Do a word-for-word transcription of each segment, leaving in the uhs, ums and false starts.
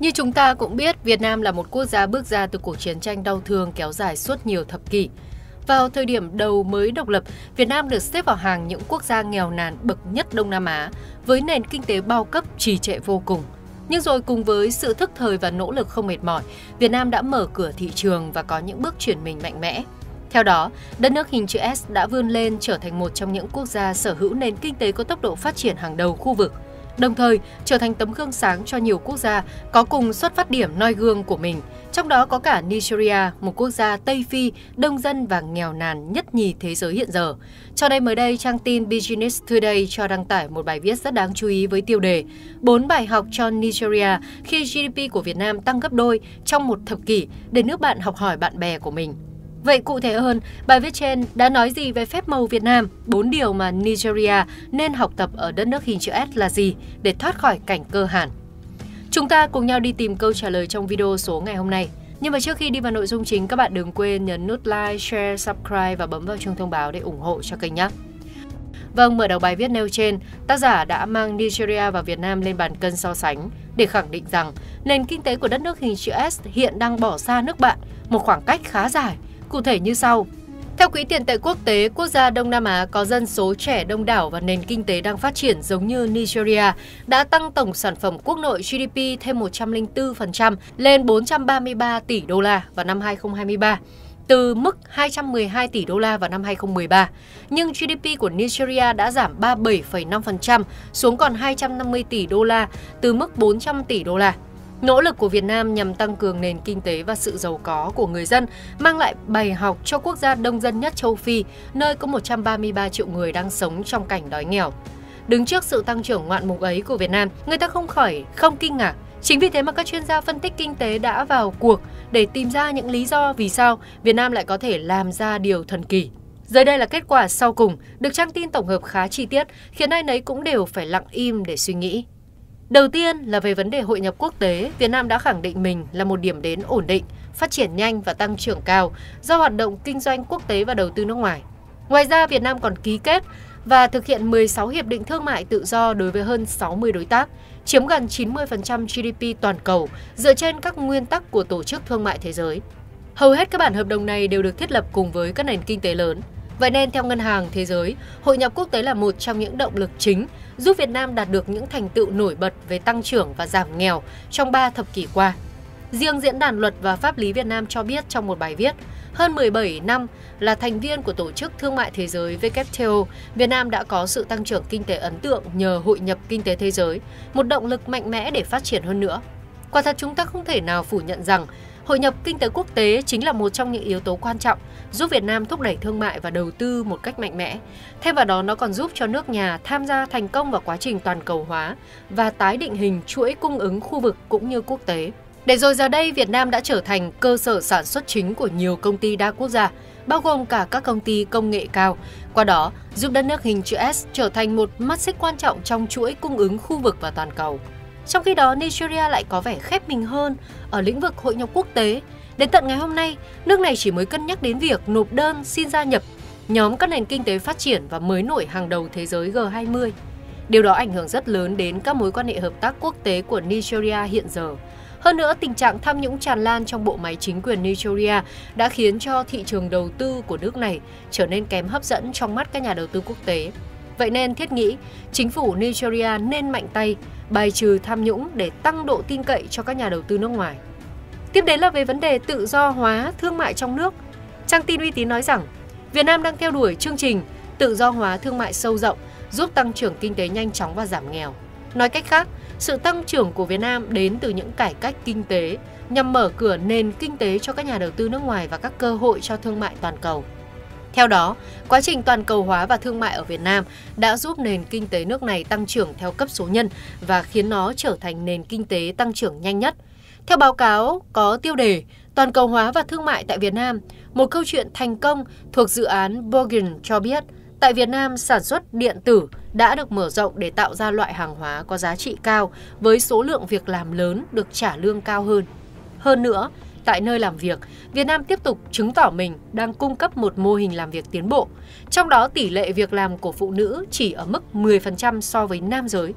Như chúng ta cũng biết, Việt Nam là một quốc gia bước ra từ cuộc chiến tranh đau thương kéo dài suốt nhiều thập kỷ. Vào thời điểm đầu mới độc lập, Việt Nam được xếp vào hàng những quốc gia nghèo nàn bậc nhất Đông Nam Á, với nền kinh tế bao cấp trì trệ vô cùng. Nhưng rồi cùng với sự thức thời và nỗ lực không mệt mỏi, Việt Nam đã mở cửa thị trường và có những bước chuyển mình mạnh mẽ. Theo đó, đất nước hình chữ S đã vươn lên trở thành một trong những quốc gia sở hữu nền kinh tế có tốc độ phát triển hàng đầu khu vực, đồng thời trở thành tấm gương sáng cho nhiều quốc gia có cùng xuất phát điểm noi gương của mình, trong đó có cả Nigeria, một quốc gia Tây Phi, đông dân và nghèo nàn nhất nhì thế giới hiện giờ. Cho đây mới đây, trang tin Business Today cho đăng tải một bài viết rất đáng chú ý với tiêu đề bốn bài học cho Nigeria khi giê đê pê của Việt Nam tăng gấp đôi trong một thập kỷ để nước bạn học hỏi bạn bè của mình. Vậy cụ thể hơn, bài viết trên đã nói gì về phép màu Việt Nam, bốn điều mà Nigeria nên học tập ở đất nước hình chữ S là gì để thoát khỏi cảnh cơ hàn? Chúng ta cùng nhau đi tìm câu trả lời trong video số ngày hôm nay. Nhưng mà trước khi đi vào nội dung chính, các bạn đừng quên nhấn nút like, share, subscribe và bấm vào chuông thông báo để ủng hộ cho kênh nhé. Vâng, mở đầu bài viết nêu trên, tác giả đã mang Nigeria và Việt Nam lên bàn cân so sánh để khẳng định rằng nền kinh tế của đất nước hình chữ S hiện đang bỏ xa nước bạn một khoảng cách khá dài. Cụ thể như sau. Theo Quỹ tiền tệ quốc tế, quốc gia Đông Nam Á có dân số trẻ đông đảo và nền kinh tế đang phát triển giống như Nigeria đã tăng tổng sản phẩm quốc nội giê đê pê thêm một trăm lẻ bốn phần trăm lên bốn trăm ba mươi ba tỷ đô la vào năm hai không hai ba, từ mức hai trăm mười hai tỷ đô la vào năm hai không một ba. Nhưng giê đê pê của Nigeria đã giảm ba mươi bảy phẩy năm phần trăm xuống còn hai trăm năm mươi tỷ đô la, từ mức bốn trăm tỷ đô la. Nỗ lực của Việt Nam nhằm tăng cường nền kinh tế và sự giàu có của người dân mang lại bài học cho quốc gia đông dân nhất châu Phi, nơi có một trăm ba mươi ba triệu người đang sống trong cảnh đói nghèo. Đứng trước sự tăng trưởng ngoạn mục ấy của Việt Nam, người ta không khỏi không kinh ngạc. Chính vì thế mà các chuyên gia phân tích kinh tế đã vào cuộc để tìm ra những lý do vì sao Việt Nam lại có thể làm ra điều thần kỳ. Dưới đây là kết quả sau cùng, được trang tin tổng hợp khá chi tiết, khiến ai nấy cũng đều phải lặng im để suy nghĩ. Đầu tiên là về vấn đề hội nhập quốc tế, Việt Nam đã khẳng định mình là một điểm đến ổn định, phát triển nhanh và tăng trưởng cao do hoạt động kinh doanh quốc tế và đầu tư nước ngoài. Ngoài ra, Việt Nam còn ký kết và thực hiện mười sáu hiệp định thương mại tự do đối với hơn sáu mươi đối tác, chiếm gần chín mươi phần trăm giê đê pê toàn cầu dựa trên các nguyên tắc của Tổ chức Thương mại Thế giới. Hầu hết các bản hợp đồng này đều được thiết lập cùng với các nền kinh tế lớn. Vậy nên theo Ngân hàng Thế giới, hội nhập quốc tế là một trong những động lực chính giúp Việt Nam đạt được những thành tựu nổi bật về tăng trưởng và giảm nghèo trong ba thập kỷ qua. Riêng Diễn đàn Luật và Pháp lý Việt Nam cho biết trong một bài viết, hơn mười bảy năm là thành viên của Tổ chức Thương mại Thế giới W T O, Việt Nam đã có sự tăng trưởng kinh tế ấn tượng nhờ hội nhập kinh tế thế giới, một động lực mạnh mẽ để phát triển hơn nữa. Quả thật chúng ta không thể nào phủ nhận rằng hội nhập kinh tế quốc tế chính là một trong những yếu tố quan trọng giúp Việt Nam thúc đẩy thương mại và đầu tư một cách mạnh mẽ. Thêm vào đó, nó còn giúp cho nước nhà tham gia thành công vào quá trình toàn cầu hóa và tái định hình chuỗi cung ứng khu vực cũng như quốc tế. Để rồi giờ đây, Việt Nam đã trở thành cơ sở sản xuất chính của nhiều công ty đa quốc gia, bao gồm cả các công ty công nghệ cao. Qua đó, giúp đất nước hình chữ S trở thành một mắt xích quan trọng trong chuỗi cung ứng khu vực và toàn cầu. Trong khi đó, Nigeria lại có vẻ khép mình hơn ở lĩnh vực hội nhập quốc tế. Đến tận ngày hôm nay, nước này chỉ mới cân nhắc đến việc nộp đơn xin gia nhập nhóm các nền kinh tế phát triển và mới nổi hàng đầu thế giới G hai mươi. Điều đó ảnh hưởng rất lớn đến các mối quan hệ hợp tác quốc tế của Nigeria hiện giờ. Hơn nữa, tình trạng tham nhũng tràn lan trong bộ máy chính quyền Nigeria đã khiến cho thị trường đầu tư của nước này trở nên kém hấp dẫn trong mắt các nhà đầu tư quốc tế. Vậy nên thiết nghĩ, chính phủ Nigeria nên mạnh tay bài trừ tham nhũng để tăng độ tin cậy cho các nhà đầu tư nước ngoài. Tiếp đến là về vấn đề tự do hóa thương mại trong nước. Trang tin uy tín nói rằng, Việt Nam đang theo đuổi chương trình tự do hóa thương mại sâu rộng, giúp tăng trưởng kinh tế nhanh chóng và giảm nghèo. Nói cách khác, sự tăng trưởng của Việt Nam đến từ những cải cách kinh tế nhằm mở cửa nền kinh tế cho các nhà đầu tư nước ngoài và các cơ hội cho thương mại toàn cầu. Theo đó, quá trình toàn cầu hóa và thương mại ở Việt Nam đã giúp nền kinh tế nước này tăng trưởng theo cấp số nhân và khiến nó trở thành nền kinh tế tăng trưởng nhanh nhất. Theo báo cáo có tiêu đề Toàn cầu hóa và thương mại tại Việt Nam, một câu chuyện thành công thuộc dự án Bogen cho biết, tại Việt Nam, sản xuất điện tử đã được mở rộng để tạo ra loại hàng hóa có giá trị cao với số lượng việc làm lớn được trả lương cao hơn. Hơn nữa, tại nơi làm việc, Việt Nam tiếp tục chứng tỏ mình đang cung cấp một mô hình làm việc tiến bộ, trong đó tỷ lệ việc làm của phụ nữ chỉ ở mức mười phần trăm so với nam giới.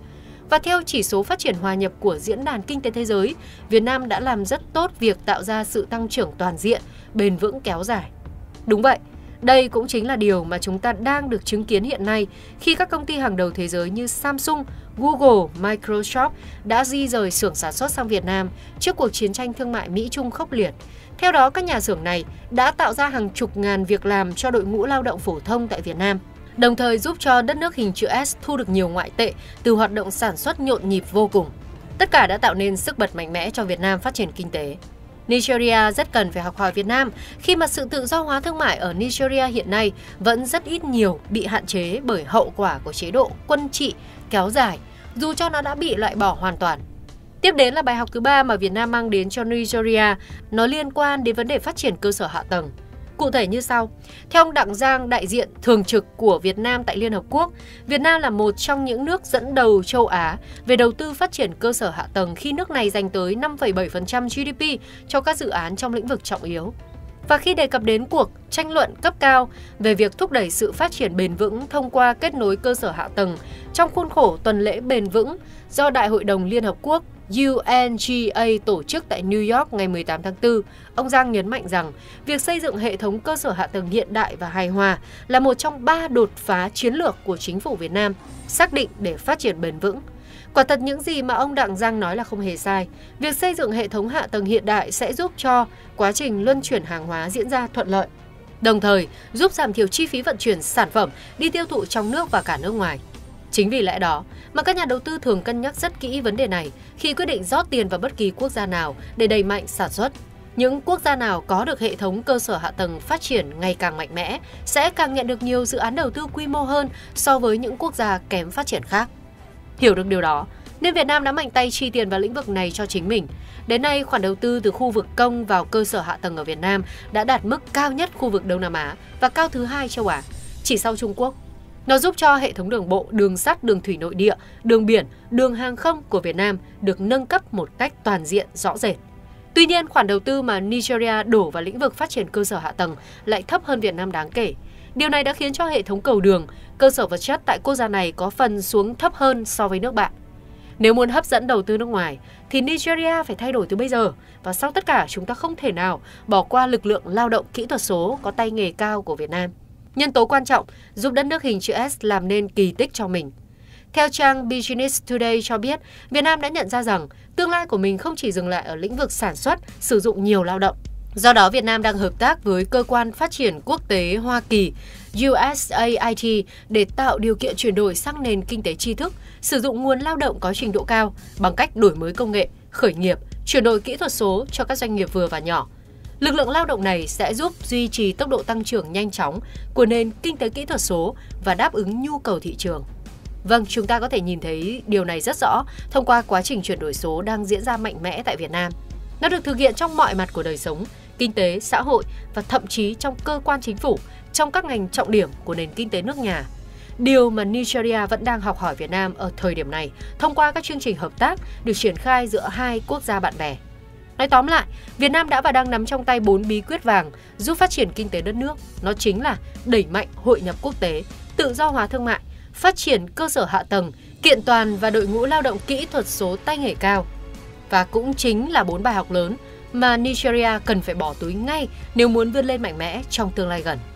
Và theo chỉ số phát triển hòa nhập của Diễn đàn Kinh tế Thế giới, Việt Nam đã làm rất tốt việc tạo ra sự tăng trưởng toàn diện, bền vững kéo dài. Đúng vậy, đây cũng chính là điều mà chúng ta đang được chứng kiến hiện nay khi các công ty hàng đầu thế giới như Samsung, Google, Microsoft đã di rời xưởng sản xuất sang Việt Nam trước cuộc chiến tranh thương mại Mỹ-Trung khốc liệt. Theo đó, các nhà xưởng này đã tạo ra hàng chục ngàn việc làm cho đội ngũ lao động phổ thông tại Việt Nam, đồng thời giúp cho đất nước hình chữ S thu được nhiều ngoại tệ từ hoạt động sản xuất nhộn nhịp vô cùng. Tất cả đã tạo nên sức bật mạnh mẽ cho Việt Nam phát triển kinh tế. Nigeria rất cần phải học hỏi Việt Nam khi mà sự tự do hóa thương mại ở Nigeria hiện nay vẫn rất ít nhiều bị hạn chế bởi hậu quả của chế độ quân trị kéo dài, dù cho nó đã bị loại bỏ hoàn toàn. Tiếp đến là bài học thứ ba mà Việt Nam mang đến cho Nigeria, nó liên quan đến vấn đề phát triển cơ sở hạ tầng. Cụ thể như sau, theo ông Đặng Giang, đại diện thường trực của Việt Nam tại Liên Hợp Quốc, Việt Nam là một trong những nước dẫn đầu châu Á về đầu tư phát triển cơ sở hạ tầng khi nước này dành tới năm phẩy bảy phần trăm giê đê pê cho các dự án trong lĩnh vực trọng yếu. Và khi đề cập đến cuộc tranh luận cấp cao về việc thúc đẩy sự phát triển bền vững thông qua kết nối cơ sở hạ tầng trong khuôn khổ tuần lễ bền vững do Đại hội đồng Liên Hợp Quốc U N G A tổ chức tại New York ngày mười tám tháng tư, ông Giang nhấn mạnh rằng việc xây dựng hệ thống cơ sở hạ tầng hiện đại và hài hòa là một trong ba đột phá chiến lược của chính phủ Việt Nam xác định để phát triển bền vững. Quả thật những gì mà ông Đặng Giang nói là không hề sai. Việc xây dựng hệ thống hạ tầng hiện đại sẽ giúp cho quá trình luân chuyển hàng hóa diễn ra thuận lợi, đồng thời giúp giảm thiểu chi phí vận chuyển sản phẩm đi tiêu thụ trong nước và cả nước ngoài. Chính vì lẽ đó mà các nhà đầu tư thường cân nhắc rất kỹ vấn đề này khi quyết định rót tiền vào bất kỳ quốc gia nào để đẩy mạnh sản xuất. Những quốc gia nào có được hệ thống cơ sở hạ tầng phát triển ngày càng mạnh mẽ sẽ càng nhận được nhiều dự án đầu tư quy mô hơn so với những quốc gia kém phát triển khác. Hiểu được điều đó, nên Việt Nam đã mạnh tay chi tiền vào lĩnh vực này cho chính mình. Đến nay, khoản đầu tư từ khu vực công vào cơ sở hạ tầng ở Việt Nam đã đạt mức cao nhất khu vực Đông Nam Á và cao thứ hai châu Á, chỉ sau Trung Quốc. Nó giúp cho hệ thống đường bộ, đường sắt, đường thủy nội địa, đường biển, đường hàng không của Việt Nam được nâng cấp một cách toàn diện rõ rệt. Tuy nhiên, khoản đầu tư mà Nigeria đổ vào lĩnh vực phát triển cơ sở hạ tầng lại thấp hơn Việt Nam đáng kể. Điều này đã khiến cho hệ thống cầu đường, cơ sở vật chất tại quốc gia này có phần xuống thấp hơn so với nước bạn. Nếu muốn hấp dẫn đầu tư nước ngoài, thì Nigeria phải thay đổi từ bây giờ. Và sau tất cả, chúng ta không thể nào bỏ qua lực lượng lao động kỹ thuật số có tay nghề cao của Việt Nam. Nhân tố quan trọng giúp đất nước hình chữ S làm nên kỳ tích cho mình. Theo trang Business Today cho biết, Việt Nam đã nhận ra rằng tương lai của mình không chỉ dừng lại ở lĩnh vực sản xuất, sử dụng nhiều lao động. Do đó, Việt Nam đang hợp tác với Cơ quan Phát triển Quốc tế Hoa Kỳ U S A I T để tạo điều kiện chuyển đổi sang nền kinh tế tri thức, sử dụng nguồn lao động có trình độ cao bằng cách đổi mới công nghệ, khởi nghiệp, chuyển đổi kỹ thuật số cho các doanh nghiệp vừa và nhỏ. Lực lượng lao động này sẽ giúp duy trì tốc độ tăng trưởng nhanh chóng của nền kinh tế kỹ thuật số và đáp ứng nhu cầu thị trường. Vâng, chúng ta có thể nhìn thấy điều này rất rõ thông qua quá trình chuyển đổi số đang diễn ra mạnh mẽ tại Việt Nam. Nó được thực hiện trong mọi mặt của đời sống, kinh tế, xã hội và thậm chí trong cơ quan chính phủ, trong các ngành trọng điểm của nền kinh tế nước nhà. Điều mà Nigeria vẫn đang học hỏi Việt Nam ở thời điểm này thông qua các chương trình hợp tác được triển khai giữa hai quốc gia bạn bè. Nói tóm lại, Việt Nam đã và đang nắm trong tay bốn bí quyết vàng giúp phát triển kinh tế đất nước. Nó chính là đẩy mạnh hội nhập quốc tế, tự do hóa thương mại, phát triển cơ sở hạ tầng, kiện toàn và đội ngũ lao động kỹ thuật số tay nghề cao. Và cũng chính là bốn bài học lớn mà Nigeria cần phải bỏ túi ngay nếu muốn vươn lên mạnh mẽ trong tương lai gần.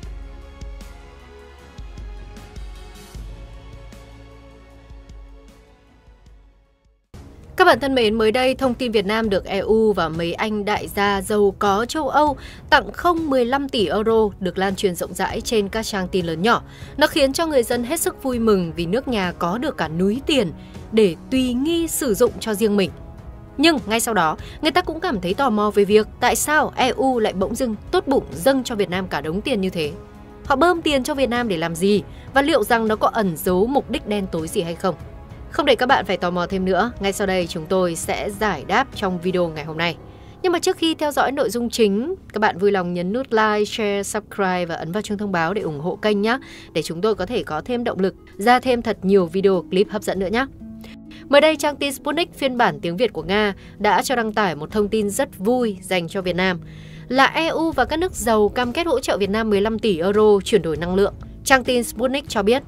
Các bạn thân mến, mới đây thông tin Việt Nam được E U và mấy anh đại gia giàu có châu Âu tặng không mười lăm tỷ euro được lan truyền rộng rãi trên các trang tin lớn nhỏ. Nó khiến cho người dân hết sức vui mừng vì nước nhà có được cả núi tiền để tùy nghi sử dụng cho riêng mình. Nhưng ngay sau đó, người ta cũng cảm thấy tò mò về việc tại sao E U lại bỗng dưng tốt bụng dâng cho Việt Nam cả đống tiền như thế. Họ bơm tiền cho Việt Nam để làm gì và liệu rằng nó có ẩn giấu mục đích đen tối gì hay không? Không để các bạn phải tò mò thêm nữa, ngay sau đây chúng tôi sẽ giải đáp trong video ngày hôm nay. Nhưng mà trước khi theo dõi nội dung chính, các bạn vui lòng nhấn nút like, share, subscribe và ấn vào chuông thông báo để ủng hộ kênh nhé, để chúng tôi có thể có thêm động lực ra thêm thật nhiều video clip hấp dẫn nữa nhé. Mới đây, trang tin Sputnik phiên bản tiếng Việt của Nga đã cho đăng tải một thông tin rất vui dành cho Việt Nam, là E U và các nước giàu cam kết hỗ trợ Việt Nam mười lăm tỷ euro chuyển đổi năng lượng. Trang tin Sputnik cho biết,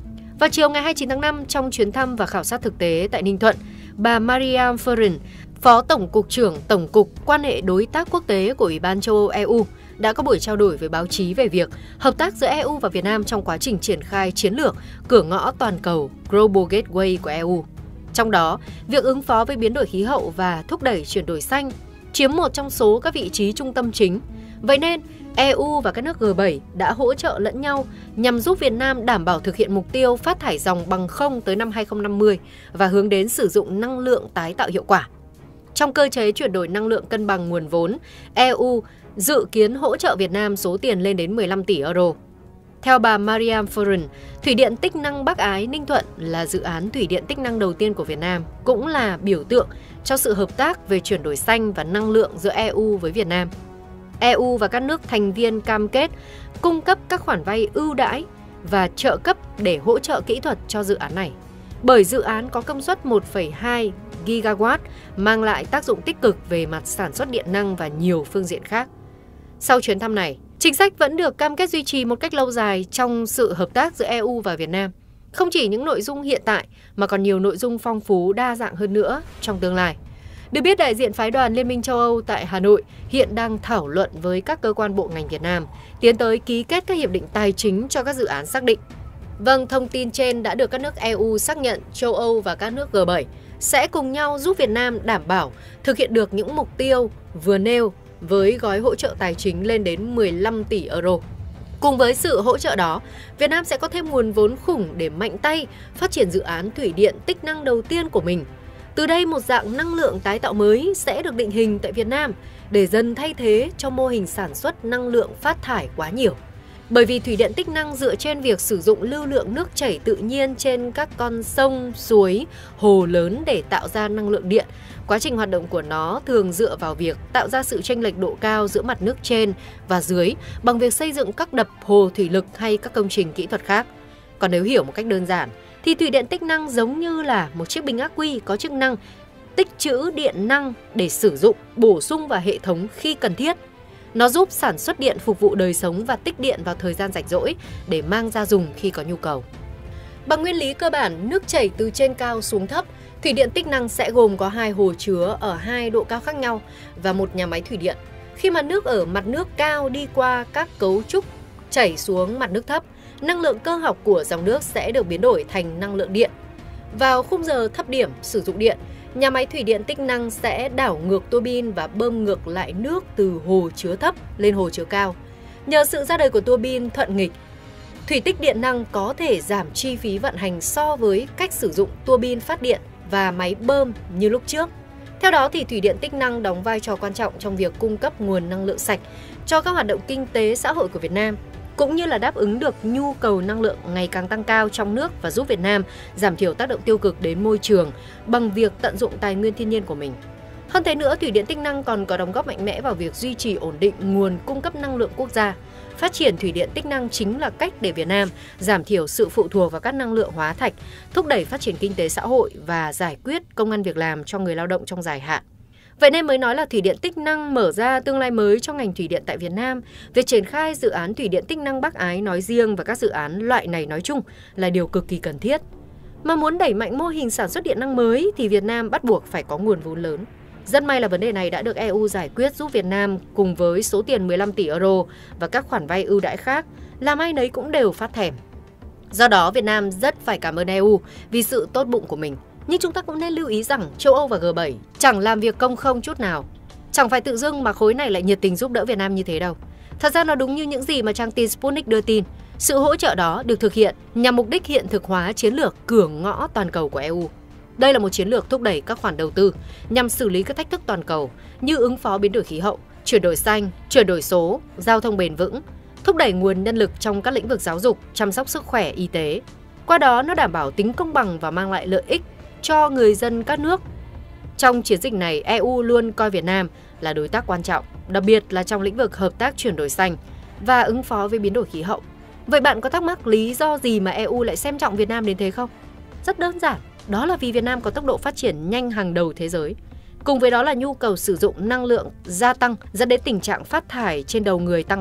Vào chiều ngày hai mươi chín tháng năm, trong chuyến thăm và khảo sát thực tế tại Ninh Thuận, bà Mariam Ferin, Phó Tổng cục trưởng Tổng cục Quan hệ Đối tác Quốc tế của Ủy ban châu Âu E U đã có buổi trao đổi với báo chí về việc hợp tác giữa E U và Việt Nam trong quá trình triển khai chiến lược cửa ngõ toàn cầu Global Gateway của E U. Trong đó, việc ứng phó với biến đổi khí hậu và thúc đẩy chuyển đổi xanh chiếm một trong số các vị trí trung tâm chính. Vậy nên, E U và các nước G bảy đã hỗ trợ lẫn nhau nhằm giúp Việt Nam đảm bảo thực hiện mục tiêu phát thải ròng bằng không tới năm hai không năm mươi và hướng đến sử dụng năng lượng tái tạo hiệu quả. Trong cơ chế chuyển đổi năng lượng cân bằng nguồn vốn, E U dự kiến hỗ trợ Việt Nam số tiền lên đến mười lăm tỷ euro. Theo bà Mariam Ferin, Thủy điện Tích năng Bắc Ái Ninh Thuận là dự án thủy điện tích năng đầu tiên của Việt Nam, cũng là biểu tượng cho sự hợp tác về chuyển đổi xanh và năng lượng giữa E U với Việt Nam. E U và các nước thành viên cam kết cung cấp các khoản vay ưu đãi và trợ cấp để hỗ trợ kỹ thuật cho dự án này. Bởi dự án có công suất một phẩy hai gigawatt, mang lại tác dụng tích cực về mặt sản xuất điện năng và nhiều phương diện khác. Sau chuyến thăm này, chính sách vẫn được cam kết duy trì một cách lâu dài trong sự hợp tác giữa E U và Việt Nam. Không chỉ những nội dung hiện tại mà còn nhiều nội dung phong phú đa dạng hơn nữa trong tương lai. Được biết, đại diện phái đoàn Liên minh châu Âu tại Hà Nội hiện đang thảo luận với các cơ quan bộ ngành Việt Nam tiến tới ký kết các hiệp định tài chính cho các dự án xác định. Vâng, thông tin trên đã được các nước E U xác nhận châu Âu và các nước G bảy sẽ cùng nhau giúp Việt Nam đảm bảo thực hiện được những mục tiêu vừa nêu với gói hỗ trợ tài chính lên đến mười lăm tỷ euro. Cùng với sự hỗ trợ đó, Việt Nam sẽ có thêm nguồn vốn khủng để mạnh tay phát triển dự án thủy điện tích năng đầu tiên của mình. Từ đây, một dạng năng lượng tái tạo mới sẽ được định hình tại Việt Nam để dần thay thế cho mô hình sản xuất năng lượng phát thải quá nhiều. Bởi vì thủy điện tích năng dựa trên việc sử dụng lưu lượng nước chảy tự nhiên trên các con sông, suối, hồ lớn để tạo ra năng lượng điện. Quá trình hoạt động của nó thường dựa vào việc tạo ra sự chênh lệch độ cao giữa mặt nước trên và dưới bằng việc xây dựng các đập, hồ thủy lực hay các công trình kỹ thuật khác. Còn nếu hiểu một cách đơn giản, thì thủy điện tích năng giống như là một chiếc bình ắc quy có chức năng tích trữ điện năng để sử dụng, bổ sung vào hệ thống khi cần thiết. Nó giúp sản xuất điện phục vụ đời sống và tích điện vào thời gian rảnh rỗi để mang ra dùng khi có nhu cầu. Bằng nguyên lý cơ bản, nước chảy từ trên cao xuống thấp, thủy điện tích năng sẽ gồm có hai hồ chứa ở hai độ cao khác nhau và một nhà máy thủy điện. Khi mà nước ở mặt nước cao đi qua các cấu trúc chảy xuống mặt nước thấp, năng lượng cơ học của dòng nước sẽ được biến đổi thành năng lượng điện. Vào khung giờ thấp điểm sử dụng điện, nhà máy thủy điện tích năng sẽ đảo ngược tua bin và bơm ngược lại nước từ hồ chứa thấp lên hồ chứa cao. Nhờ sự ra đời của tua bin thuận nghịch, thủy tích điện năng có thể giảm chi phí vận hành so với cách sử dụng tua bin phát điện và máy bơm như lúc trước. Theo đó, thì thủy điện tích năng đóng vai trò quan trọng trong việc cung cấp nguồn năng lượng sạch cho các hoạt động kinh tế xã hội của Việt Nam, cũng như là đáp ứng được nhu cầu năng lượng ngày càng tăng cao trong nước và giúp Việt Nam giảm thiểu tác động tiêu cực đến môi trường bằng việc tận dụng tài nguyên thiên nhiên của mình. Hơn thế nữa, thủy điện tích năng còn có đóng góp mạnh mẽ vào việc duy trì ổn định nguồn cung cấp năng lượng quốc gia. Phát triển thủy điện tích năng chính là cách để Việt Nam giảm thiểu sự phụ thuộc vào các năng lượng hóa thạch, thúc đẩy phát triển kinh tế xã hội và giải quyết công ăn việc làm cho người lao động trong dài hạn. Vậy nên mới nói là thủy điện tích năng mở ra tương lai mới cho ngành thủy điện tại Việt Nam. Việc triển khai dự án thủy điện tích năng Bắc Ái nói riêng và các dự án loại này nói chung là điều cực kỳ cần thiết. Mà muốn đẩy mạnh mô hình sản xuất điện năng mới thì Việt Nam bắt buộc phải có nguồn vốn lớn. Rất may là vấn đề này đã được E U giải quyết giúp Việt Nam cùng với số tiền mười lăm tỷ euro và các khoản vay ưu đãi khác, làm ai nấy cũng đều phát thèm. Do đó, Việt Nam rất phải cảm ơn E U vì sự tốt bụng của mình. Nhưng chúng ta cũng nên lưu ý rằng châu Âu và G bảy chẳng làm việc công không chút nào. Chẳng phải tự dưng mà khối này lại nhiệt tình giúp đỡ Việt Nam như thế đâu. Thật ra nó đúng như những gì mà trang tin Sputnik đưa tin. Sự hỗ trợ đó được thực hiện nhằm mục đích hiện thực hóa chiến lược cửa ngõ toàn cầu của E U. Đây là một chiến lược thúc đẩy các khoản đầu tư nhằm xử lý các thách thức toàn cầu như ứng phó biến đổi khí hậu, chuyển đổi xanh, chuyển đổi số, giao thông bền vững, thúc đẩy nguồn nhân lực trong các lĩnh vực giáo dục, chăm sóc sức khỏe, y tế. Qua đó, nó đảm bảo tính công bằng và mang lại lợi ích cho người dân các nước. Trong chiến dịch này, E U luôn coi Việt Nam là đối tác quan trọng, đặc biệt là trong lĩnh vực hợp tác chuyển đổi xanh và ứng phó với biến đổi khí hậu. Vậy bạn có thắc mắc lý do gì mà E U lại xem trọng Việt Nam đến thế không? Rất đơn giản, đó là vì Việt Nam có tốc độ phát triển nhanh hàng đầu thế giới. Cùng với đó là nhu cầu sử dụng năng lượng gia tăng dẫn đến tình trạng phát thải trên đầu người tăng mạnh.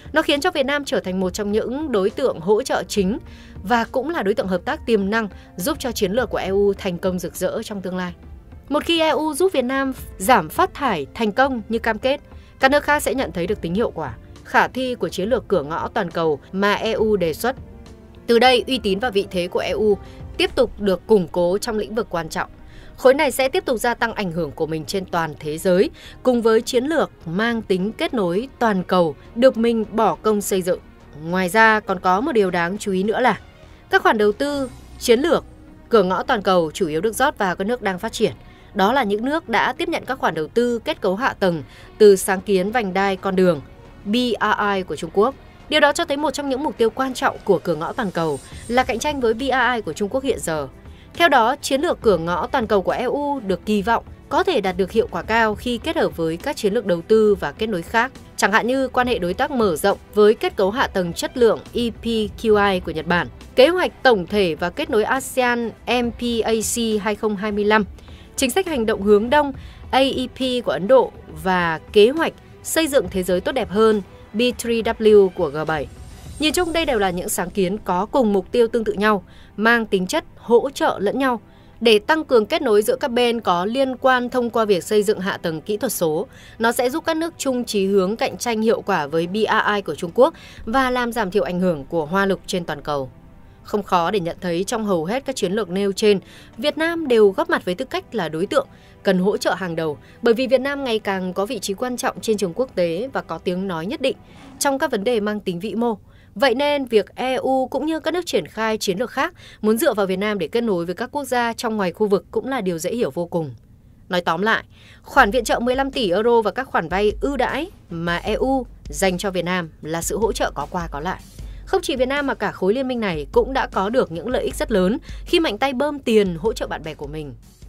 Nó khiến cho Việt Nam trở thành một trong những đối tượng hỗ trợ chính và cũng là đối tượng hợp tác tiềm năng giúp cho chiến lược của e u thành công rực rỡ trong tương lai. Một khi e u giúp Việt Nam giảm phát thải thành công như cam kết, các nước khác sẽ nhận thấy được tính hiệu quả, khả thi của chiến lược cửa ngõ toàn cầu mà e u đề xuất. Từ đây, uy tín và vị thế của e u tiếp tục được củng cố trong lĩnh vực quan trọng. Khối này sẽ tiếp tục gia tăng ảnh hưởng của mình trên toàn thế giới, cùng với chiến lược mang tính kết nối toàn cầu được mình bỏ công xây dựng. Ngoài ra, còn có một điều đáng chú ý nữa là các khoản đầu tư chiến lược cửa ngõ toàn cầu chủ yếu được rót vào các nước đang phát triển. Đó là những nước đã tiếp nhận các khoản đầu tư kết cấu hạ tầng từ sáng kiến vành đai con đường B R I của Trung Quốc. Điều đó cho thấy một trong những mục tiêu quan trọng của cửa ngõ toàn cầu là cạnh tranh với B R I của Trung Quốc hiện giờ. Theo đó, chiến lược cửa ngõ toàn cầu của e u được kỳ vọng có thể đạt được hiệu quả cao khi kết hợp với các chiến lược đầu tư và kết nối khác, chẳng hạn như quan hệ đối tác mở rộng với kết cấu hạ tầng chất lượng E P Q I của Nhật Bản, kế hoạch tổng thể và kết nối ASEAN M P A C hai không hai lăm, chính sách hành động hướng đông A E P của Ấn Độ và kế hoạch xây dựng thế giới tốt đẹp hơn B ba W của G bảy. Nhìn chung đây đều là những sáng kiến có cùng mục tiêu tương tự nhau, mang tính chất hỗ trợ lẫn nhau. Để tăng cường kết nối giữa các bên có liên quan thông qua việc xây dựng hạ tầng kỹ thuật số, nó sẽ giúp các nước chung chí hướng cạnh tranh hiệu quả với B R I của Trung Quốc và làm giảm thiểu ảnh hưởng của hoa lục trên toàn cầu. Không khó để nhận thấy trong hầu hết các chiến lược nêu trên, Việt Nam đều góp mặt với tư cách là đối tượng cần hỗ trợ hàng đầu, bởi vì Việt Nam ngày càng có vị trí quan trọng trên trường quốc tế và có tiếng nói nhất định trong các vấn đề mang tính vĩ mô. Vậy nên việc e u cũng như các nước triển khai chiến lược khác muốn dựa vào Việt Nam để kết nối với các quốc gia trong ngoài khu vực cũng là điều dễ hiểu vô cùng. Nói tóm lại, khoản viện trợ mười lăm tỷ euro và các khoản vay ưu đãi mà e u dành cho Việt Nam là sự hỗ trợ có qua có lại. Không chỉ Việt Nam mà cả khối liên minh này cũng đã có được những lợi ích rất lớn khi mạnh tay bơm tiền hỗ trợ bạn bè của mình.